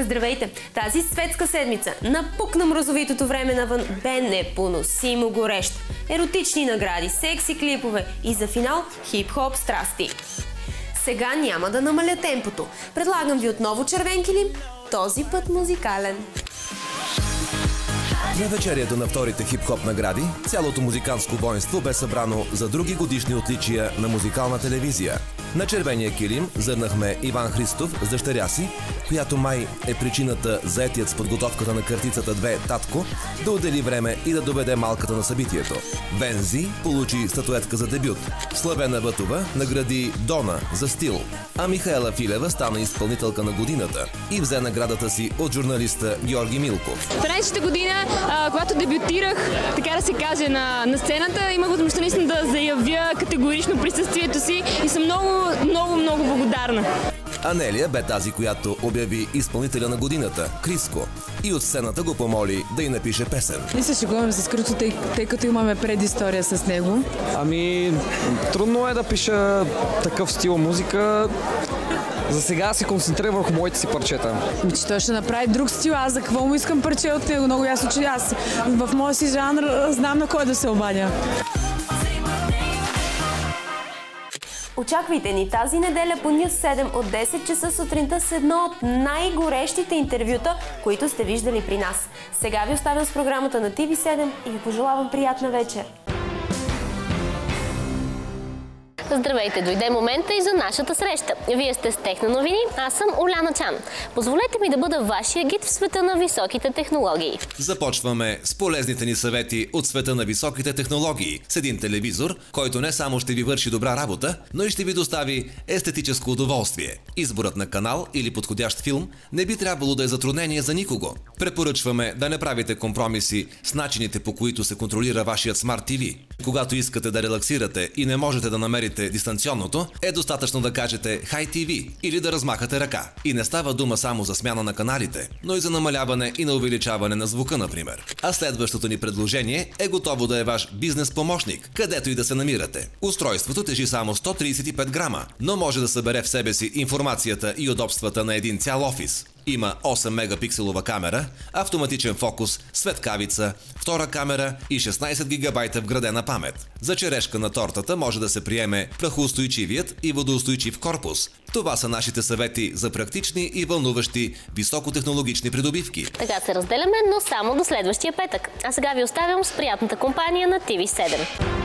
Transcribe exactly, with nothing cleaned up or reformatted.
Здравейте! Тази светска седмица напукна мразовитото време навън бе непоносимо горещ. Еротични награди, секси клипове и за финал хип-хоп страсти. Сега няма да намаля темпото. Предлагам ви отново червен килим, този път музикален. На вечерието на вторите хип-хоп награди, цялото музикантско воинство бе събрано за други годишни отличия на музикална телевизия. На червения килим зърнахме Иван Христов с дъщеря си, която май е причината заетият с подготовката на картицата две татко да отдели време и да доведе малката на събитието. Вензи получи статуетка за дебют. Славена Бътова награди Дона за стил, а Михаела Филева стана изпълнителка на годината и взе наградата си от журналиста Георги Милков. тринайсета година, а, когато дебютирах, така да се каже, на, на сцената, имах възможността наистина да заявя категорично присъствието си и съм много, много, много благодарна. Анелия бе тази, която обяви изпълнителя на годината – Криско, и от сцената го помоли да й напише песен. Ние се шегуваме с Криско, тъй, тъй като имаме предистория с него. Ами, трудно е да пиша такъв стил музика. За сега се концентрирам върху моите си парчета. Че той ще направи друг стил, аз за какво му искам парче от него? Много ясно, че аз в моя си жанр знам на кой да се обадя. Очаквайте ни тази неделя по Нюз седем от десет часа сутринта с едно от най-горещите интервюта, които сте виждали при нас. Сега ви оставям с програмата на Ти Ви седем и ви пожелавам приятна вечер. Здравейте, дойде момента и за нашата среща. Вие сте с Техно новини, аз съм Оляна Чан. Позволете ми да бъда вашия гид в света на високите технологии. Започваме с полезните ни съвети от света на високите технологии с един телевизор, който не само ще ви върши добра работа, но и ще ви достави естетическо удоволствие. Изборът на канал или подходящ филм не би трябвало да е затруднение за никого. Препоръчваме да не правите компромиси с начините, по които се контролира вашият Smart Ти Ви. Когато искате да релаксирате и не можете да намерите дистанционното, е достатъчно да кажете Хай Ти Ви или да размахате ръка. И не става дума само за смяна на каналите, но и за намаляване и на увеличаване на звука, например. А следващото ни предложение е готово да е ваш бизнес помощник, където и да се намирате. Устройството тежи само сто трийсет и пет грама, но може да събере в себе си информацията и удобствата на един цял офис. Има осем мегапикселова камера, автоматичен фокус, светкавица, втора камера и шестнайсет гигабайта вградена памет. За черешка на тортата може да се приеме прахоустойчивият и водоустойчив корпус. Това са нашите съвети за практични и вълнуващи високотехнологични придобивки. Така се разделяме, но само до следващия петък. А сега ви оставям с приятната компания на Ти Ви седем.